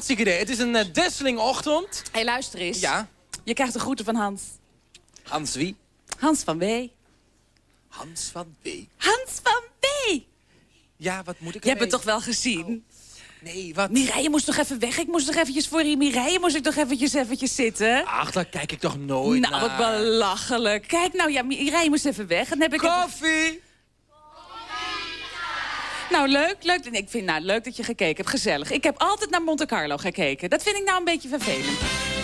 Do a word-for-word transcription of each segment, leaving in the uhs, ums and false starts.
hartstikke idee. Het is een uh, desseling ochtend. Hé, hey, luister eens. Ja? Je krijgt de groeten van Hans. Hans wie? Hans van W. Hans van W. Hans van W! Ja, wat moet ik Je hebt het ermee? toch wel gezien? Oh. Nee, wat? Mireille moest toch even weg? Ik moest toch eventjes voor je Mireille moest ik toch eventjes eventjes zitten? Ach, daar kijk ik toch nooit Nou, naar. wat belachelijk. Kijk nou, ja, Mireille moest even weg. En dan heb ik even... Koffie! Nou, leuk, leuk. Ik vind nou leuk dat je gekeken hebt. Gezellig. Ik heb altijd naar Monte Carlo gekeken. Dat vind ik nou een beetje vervelend.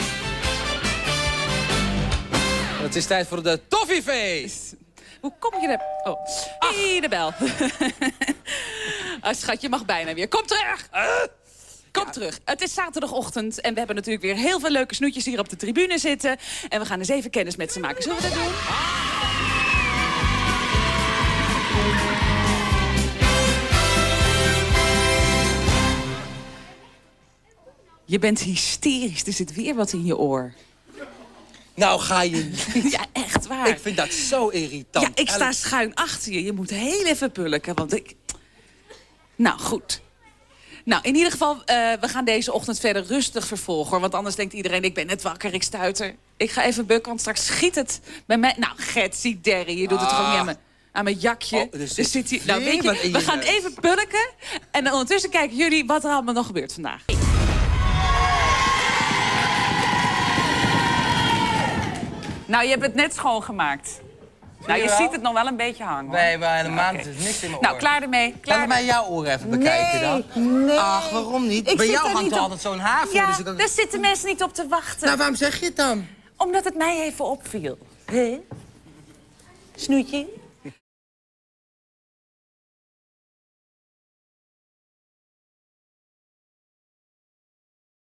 Het is tijd voor de Toffifeest. Hoe kom je er... Oh, hey, de bel. Oh, schat, je mag bijna weer. Kom terug! Kom ja. terug. Het is zaterdagochtend en we hebben natuurlijk weer heel veel leuke snoetjes hier op de tribune zitten. En we gaan eens even kennis met ze maken. Zullen we dat doen? Je bent hysterisch. Er zit weer wat in je oor. Nou, ga je niet. Ja, echt waar. Ik vind dat zo irritant. Ja, ik sta schuin achter je. Je moet heel even pulken, want ik... Nou, goed. Nou, in ieder geval, uh, we gaan deze ochtend verder rustig vervolgen, hoor. Want anders denkt iedereen, ik ben net wakker, ik stuiter. Ik ga even bukken, want straks schiet het bij mij. Nou, Getsie Derry, je doet het ah. gewoon niet aan mijn, aan mijn jakje. Oh, er zit zit hier, nou, weet je, je we gaan neus. even pulken. En dan ondertussen kijken jullie wat er allemaal nog gebeurt vandaag. Nou, je hebt het net schoongemaakt. Nou, je wel? ziet het nog wel een beetje hangen, hoor. Nee, maar helemaal Oké. niet. Er is niks in mijn Nou, oor. klaar ermee. Klaar Laat mij jouw oren even bekijken dan. Nee. Ach, waarom niet? Ik Bij zit jou er hangt niet er op. altijd zo'n haar voor. Ja, dus ik... daar zitten mensen niet op te wachten. Nou, waarom zeg je het dan? Omdat het mij even opviel. Hé? Snoetje?